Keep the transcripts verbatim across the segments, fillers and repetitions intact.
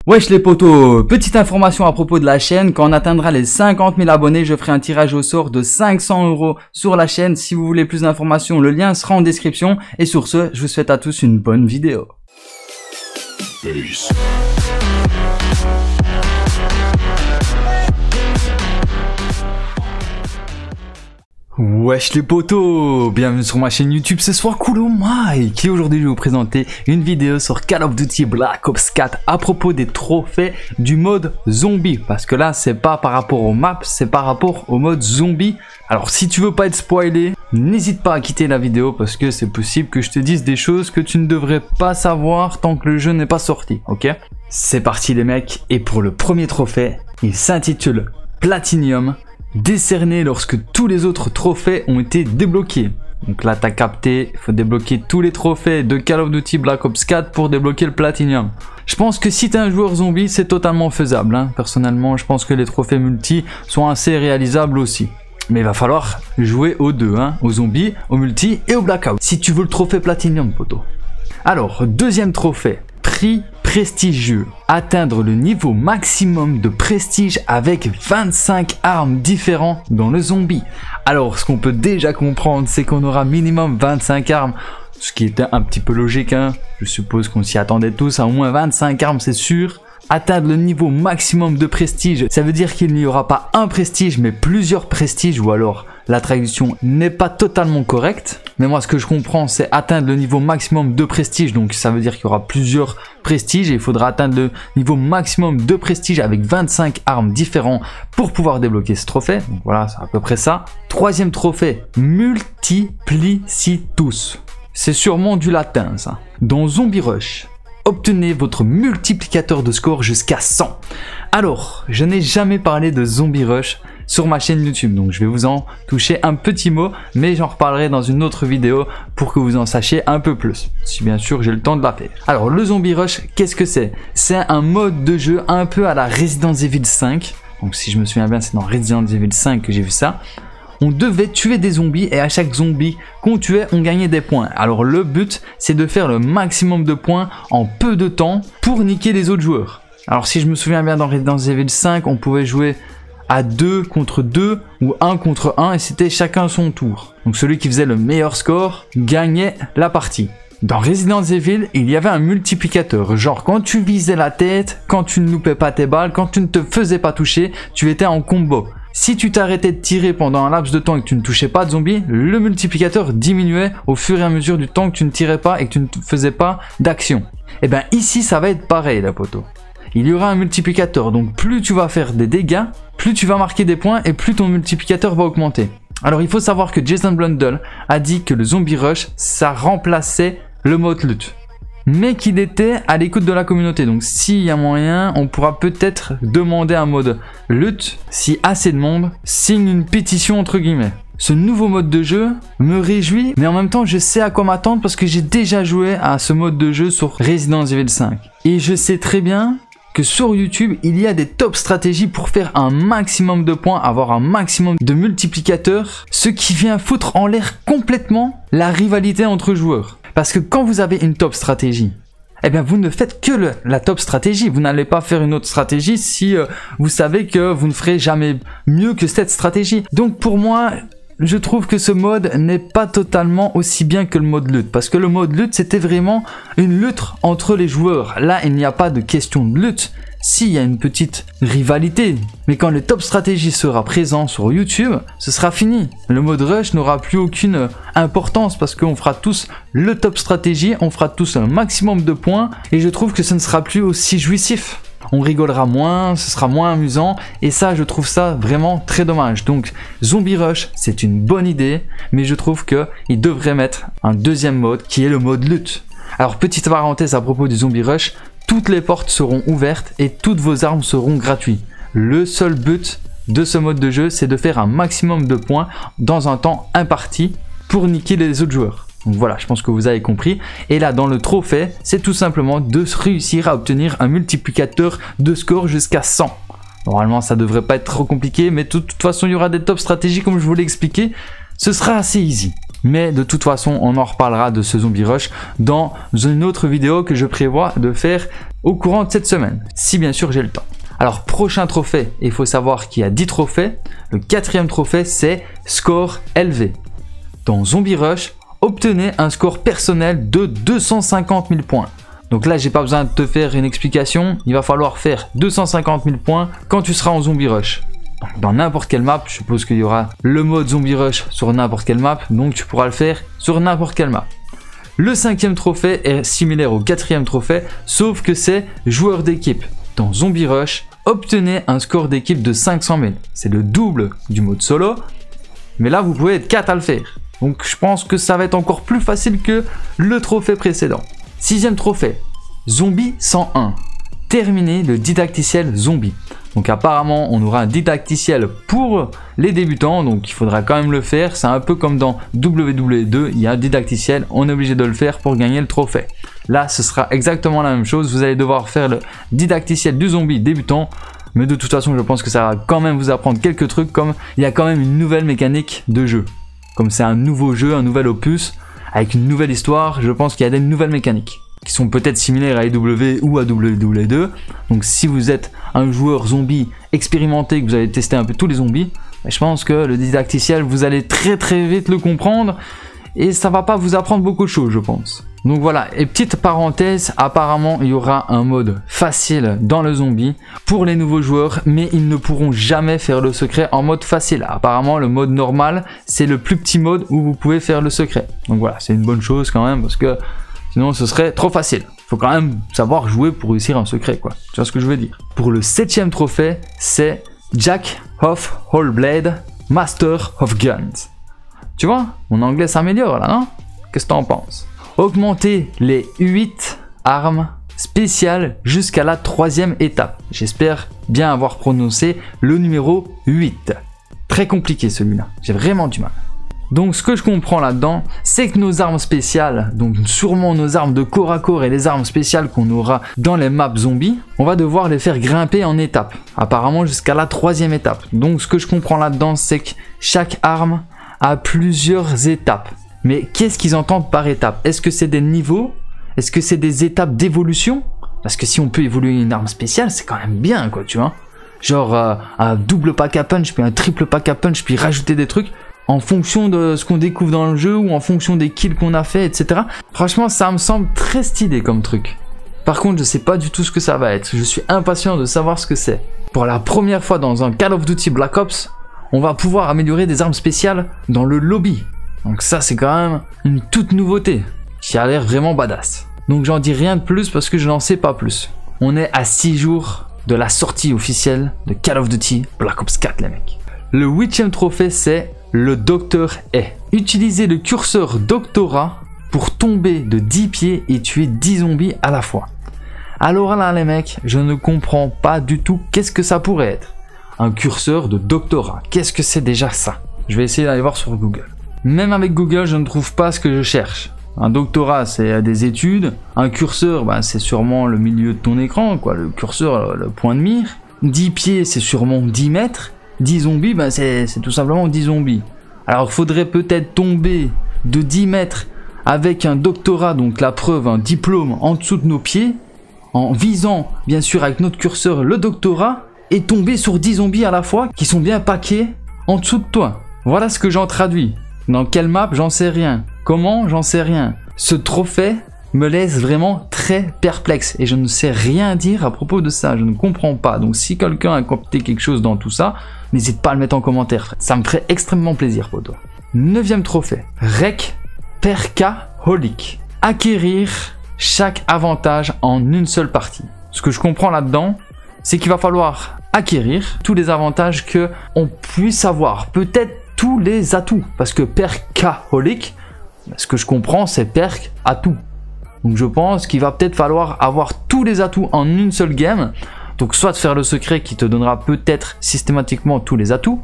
Wesh les potos, petite information à propos de la chaîne, quand on atteindra les cinquante mille abonnés, je ferai un tirage au sort de cinq cents euros sur la chaîne. Si vous voulez plus d'informations, le lien sera en description. Et sur ce, je vous souhaite à tous une bonne vidéo. Peace. Wesh les potos, bienvenue sur ma chaîne YouTube, ce soir cool au Mike. Et aujourd'hui je vais vous présenter une vidéo sur Call of Duty Black Ops quatre à propos des trophées du mode zombie. Parce que là c'est pas par rapport aux maps, c'est par rapport au mode zombie. Alors si tu veux pas être spoilé, n'hésite pas à quitter la vidéo parce que c'est possible que je te dise des choses que tu ne devrais pas savoir tant que le jeu n'est pas sorti, ok? C'est parti les mecs, et pour le premier trophée, il s'intitule Platinum, décerné lorsque tous les autres trophées ont été débloqués. Donc là t'as capté, il faut débloquer tous les trophées de Call of Duty Black Ops quatre pour débloquer le Platinum. Je pense que si t'es un joueur zombie, c'est totalement faisable, hein. Personnellement, je pense que les trophées multi sont assez réalisables aussi. Mais il va falloir jouer aux deux, hein, aux zombies, aux multi et au blackout, si tu veux le trophée Platinum, poto. Alors, deuxième trophée, prix prestigieux. Atteindre le niveau maximum de prestige avec vingt-cinq armes différentes dans le zombie. Alors, ce qu'on peut déjà comprendre, c'est qu'on aura minimum vingt-cinq armes. Ce qui était un petit peu logique, hein. Je suppose qu'on s'y attendait tous à au moins vingt-cinq armes, c'est sûr. Atteindre le niveau maximum de prestige, ça veut dire qu'il n'y aura pas un prestige mais plusieurs prestiges, ou alors la traduction n'est pas totalement correcte. Mais moi ce que je comprends c'est atteindre le niveau maximum de prestige, donc ça veut dire qu'il y aura plusieurs prestiges et il faudra atteindre le niveau maximum de prestige avec vingt-cinq armes différentes pour pouvoir débloquer ce trophée. Donc voilà, c'est à peu près ça. Troisième trophée, Multiplicitus. C'est sûrement du latin ça. Dans Zombie Rush, obtenez votre multiplicateur de score jusqu'à cent. Alors, je n'ai jamais parlé de Zombie Rush sur ma chaîne YouTube, donc je vais vous en toucher un petit mot, mais j'en reparlerai dans une autre vidéo pour que vous en sachiez un peu plus, si bien sûr j'ai le temps de la faire. Alors, le Zombie Rush, qu'est-ce que c'est? C'est un mode de jeu un peu à la Resident Evil cinq, donc si je me souviens bien, c'est dans Resident Evil cinq que j'ai vu ça. On devait tuer des zombies et à chaque zombie qu'on tuait, on gagnait des points. Alors le but, c'est de faire le maximum de points en peu de temps pour niquer les autres joueurs. Alors si je me souviens bien, dans Resident Evil cinq, on pouvait jouer à deux contre deux ou un contre un et c'était chacun son tour. Donc celui qui faisait le meilleur score gagnait la partie. Dans Resident Evil, il y avait un multiplicateur, genre quand tu visais la tête, quand tu ne loupais pas tes balles, quand tu ne te faisais pas toucher, tu étais en combo. Si tu t'arrêtais de tirer pendant un laps de temps et que tu ne touchais pas de zombies, le multiplicateur diminuait au fur et à mesure du temps que tu ne tirais pas et que tu ne faisais pas d'action. Et bien ici, ça va être pareil, la poteau. Il y aura un multiplicateur, donc plus tu vas faire des dégâts, plus tu vas marquer des points et plus ton multiplicateur va augmenter. Alors il faut savoir que Jason Blundell a dit que le Zombie Rush, ça remplaçait le mode lutte, mais qu'il était à l'écoute de la communauté. Donc s'il y a moyen, on pourra peut-être demander un mode lutte si assez de monde signe une pétition entre guillemets. Ce nouveau mode de jeu me réjouit, mais en même temps je sais à quoi m'attendre parce que j'ai déjà joué à ce mode de jeu sur Resident Evil cinq. Et je sais très bien que sur YouTube, il y a des top stratégies pour faire un maximum de points, avoir un maximum de multiplicateurs, ce qui vient foutre en l'air complètement la rivalité entre joueurs. Parce que quand vous avez une top stratégie, eh bien vous ne faites que le, la top stratégie. Vous n'allez pas faire une autre stratégie si euh, vous savez que vous ne ferez jamais mieux que cette stratégie. Donc pour moi, je trouve que ce mode n'est pas totalement aussi bien que le mode lutte. Parce que le mode lutte, c'était vraiment une lutte entre les joueurs. Là, il n'y a pas de question de lutte. Si, il y a une petite rivalité, mais quand le top stratégie sera présent sur YouTube, ce sera fini. Le mode rush n'aura plus aucune importance parce qu'on fera tous le top stratégie, on fera tous un maximum de points et je trouve que ce ne sera plus aussi jouissif. On rigolera moins, ce sera moins amusant et ça, je trouve ça vraiment très dommage. Donc, Zombie Rush, c'est une bonne idée, mais je trouve qu'il devrait mettre un deuxième mode qui est le mode lutte. Alors, petite parenthèse à propos du Zombie Rush, toutes les portes seront ouvertes et toutes vos armes seront gratuites. Le seul but de ce mode de jeu, c'est de faire un maximum de points dans un temps imparti pour niquer les autres joueurs. Donc voilà, je pense que vous avez compris. Et là, dans le trophée, c'est tout simplement de réussir à obtenir un multiplicateur de score jusqu'à cent. Normalement, ça devrait pas être trop compliqué, mais de toute façon, il y aura des top stratégies comme je vous l'ai expliqué. Ce sera assez easy. Mais de toute façon, on en reparlera de ce Zombie Rush dans une autre vidéo que je prévois de faire au courant de cette semaine, si bien sûr j'ai le temps. Alors prochain trophée, il faut savoir qu'il y a dix trophées. Le quatrième trophée c'est score élevé. Dans Zombie Rush, obtenez un score personnel de deux cent cinquante mille points. Donc là j'ai pas besoin de te faire une explication, il va falloir faire deux cent cinquante mille points quand tu seras en Zombie Rush. Donc, dans n'importe quelle map, je suppose qu'il y aura le mode Zombie Rush sur n'importe quelle map, donc tu pourras le faire sur n'importe quelle map. Le cinquième trophée est similaire au quatrième trophée, sauf que c'est joueur d'équipe. Dans Zombie Rush, obtenez un score d'équipe de cinq cent mille. C'est le double du mode solo, mais là vous pouvez être quatre à le faire. Donc je pense que ça va être encore plus facile que le trophée précédent. Sixième trophée, Zombie cent un. Terminer le didacticiel zombie. Donc apparemment on aura un didacticiel pour les débutants, donc il faudra quand même le faire. C'est un peu comme dans W W E deux, il y a un didacticiel, on est obligé de le faire pour gagner le trophée. Là ce sera exactement la même chose, vous allez devoir faire le didacticiel du zombie débutant. Mais de toute façon je pense que ça va quand même vous apprendre quelques trucs, comme il y a quand même une nouvelle mécanique de jeu. Comme c'est un nouveau jeu, un nouvel opus, avec une nouvelle histoire, je pense qu'il y a des nouvelles mécaniques qui sont peut-être similaires à E W ou à W W E deux. Donc si vous êtes un joueur zombie expérimenté, que vous avez testé un peu tous les zombies, je pense que le didacticiel, vous allez très très vite le comprendre et ça va pas vous apprendre beaucoup de choses, je pense. Donc voilà, et petite parenthèse, apparemment il y aura un mode facile dans le zombie pour les nouveaux joueurs, mais ils ne pourront jamais faire le secret en mode facile. Apparemment le mode normal, c'est le plus petit mode où vous pouvez faire le secret. Donc voilà, c'est une bonne chose quand même, parce que sinon ce serait trop facile. Il faut quand même savoir jouer pour réussir un secret, quoi. Tu vois ce que je veux dire? Pour le septième trophée, c'est Jack of All Blade, Master of Guns. Tu vois, mon anglais s'améliore là, non? Qu'est-ce que t'en penses? Augmenter les huit armes spéciales jusqu'à la troisième étape. J'espère bien avoir prononcé le numéro huit. Très compliqué celui-là, j'ai vraiment du mal. Donc ce que je comprends là-dedans, c'est que nos armes spéciales, donc sûrement nos armes de corps à corps et les armes spéciales qu'on aura dans les maps zombies, on va devoir les faire grimper en étapes, apparemment jusqu'à la troisième étape. Donc ce que je comprends là-dedans, c'est que chaque arme a plusieurs étapes. Mais qu'est-ce qu'ils entendent par étape? Est-ce que c'est des niveaux? Est-ce que c'est des étapes d'évolution? Parce que si on peut évoluer une arme spéciale, c'est quand même bien, quoi, tu vois. Genre euh, un double pack à punch, puis un triple pack à punch, puis rajouter des trucs en fonction de ce qu'on découvre dans le jeu ou en fonction des kills qu'on a fait, et cetera. Franchement, ça me semble très stylé comme truc. Par contre, je sais pas du tout ce que ça va être. Je suis impatient de savoir ce que c'est. Pour la première fois dans un Call of Duty Black Ops, on va pouvoir améliorer des armes spéciales dans le lobby. Donc ça, c'est quand même une toute nouveauté qui a l'air vraiment badass. Donc j'en dis rien de plus parce que je n'en sais pas plus. On est à six jours de la sortie officielle de Call of Duty Black Ops quatre, les mecs. Le huitième trophée, c'est le Docteur est. Utilisez le curseur Doctorat pour tomber de dix pieds et tuer dix zombies à la fois. Alors là, les mecs, je ne comprends pas du tout qu'est-ce que ça pourrait être. Un curseur de Doctorat, qu'est-ce que c'est déjà ça? Je vais essayer d'aller voir sur Google. Même avec Google, je ne trouve pas ce que je cherche. Un doctorat, c'est des études. Un curseur, bah, c'est sûrement le milieu de ton écran, quoi. Le curseur, le point de mire. dix pieds, c'est sûrement dix mètres. dix zombies, bah, c'est tout simplement dix zombies. Alors, il faudrait peut-être tomber de dix mètres avec un doctorat, donc la preuve, un diplôme en dessous de nos pieds, en visant, bien sûr, avec notre curseur, le doctorat, et tomber sur dix zombies à la fois qui sont bien paqués en dessous de toi. Voilà ce que j'en traduis. Dans quelle map, j'en sais rien. Comment, j'en sais rien. Ce trophée me laisse vraiment très perplexe et je ne sais rien dire à propos de ça. Je ne comprends pas. Donc si quelqu'un a compté quelque chose dans tout ça, n'hésite pas à le mettre en commentaire. Ça me ferait extrêmement plaisir pour toi. Neuvième trophée. Rec Perkaholic. Acquérir chaque avantage en une seule partie. Ce que je comprends là-dedans, c'est qu'il va falloir acquérir tous les avantages que on puisse avoir. Peut-être tous les atouts, parce que Perkaholic, ce que je comprends, c'est perk atout. Donc je pense qu'il va peut-être falloir avoir tous les atouts en une seule game. Donc soit de faire le secret qui te donnera peut-être systématiquement tous les atouts,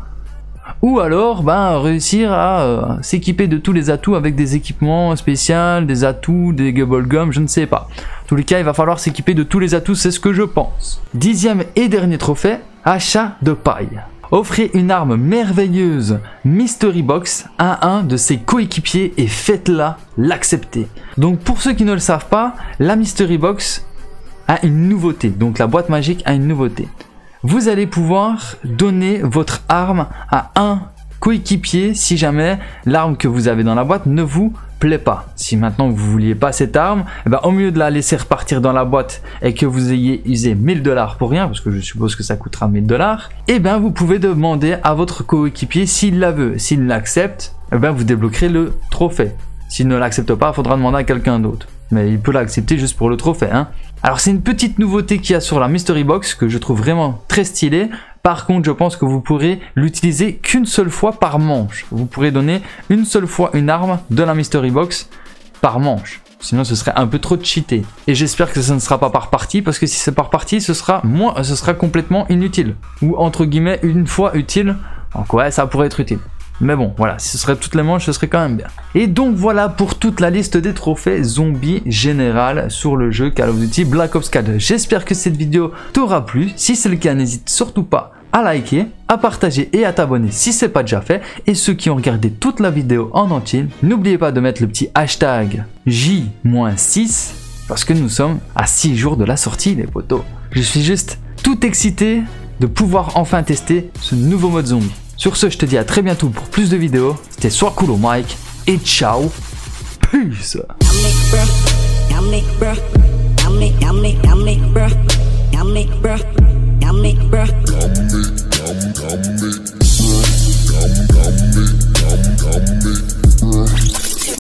ou alors ben, réussir à euh, s'équiper de tous les atouts avec des équipements spéciaux, des atouts, des bubblegum, je ne sais pas. En tous les cas, il va falloir s'équiper de tous les atouts, c'est ce que je pense. Dixième et dernier trophée, achat de paille. Offrez une arme merveilleuse Mystery Box à un de ses coéquipiers et faites-la l'accepter. Donc pour ceux qui ne le savent pas, la Mystery Box a une nouveauté. Donc la boîte magique a une nouveauté. Vous allez pouvoir donner votre arme à un coéquipier si jamais l'arme que vous avez dans la boîte ne vous plaît pas. Si maintenant vous vouliez pas cette arme, eh ben, au mieux de la laisser repartir dans la boîte et que vous ayez usé mille dollars pour rien, parce que je suppose que ça coûtera mille dollars, eh ben vous pouvez demander à votre coéquipier s'il la veut. S'il l'accepte, eh ben vous débloquerez le trophée. S'il ne l'accepte pas, il faudra demander à quelqu'un d'autre. Mais il peut l'accepter juste pour le trophée, hein. Alors c'est une petite nouveauté qu'il y a sur la Mystery Box que je trouve vraiment très stylée. Par contre, je pense que vous pourrez l'utiliser qu'une seule fois par manche. Vous pourrez donner une seule fois une arme de la Mystery Box par manche. Sinon, ce serait un peu trop cheaté. Et j'espère que ça ne sera pas par partie, parce que si c'est par partie, ce sera moins, ce sera complètement inutile. Ou entre guillemets, une fois utile. Donc ouais, ça pourrait être utile. Mais bon, voilà, si ce serait toutes les manches, ce serait quand même bien. Et donc voilà pour toute la liste des trophées zombies général sur le jeu Call of Duty Black Ops quatre. J'espère que cette vidéo t'aura plu. Si c'est le cas, n'hésite surtout pas à liker, à partager et à t'abonner si ce n'est pas déjà fait. Et ceux qui ont regardé toute la vidéo en entier, n'oubliez pas de mettre le petit hashtag J six parce que nous sommes à six jours de la sortie, les potos. Je suis juste tout excité de pouvoir enfin tester ce nouveau mode zombie. Sur ce, je te dis à très bientôt pour plus de vidéos. C'était Sois Cool au mic et ciao. Peace.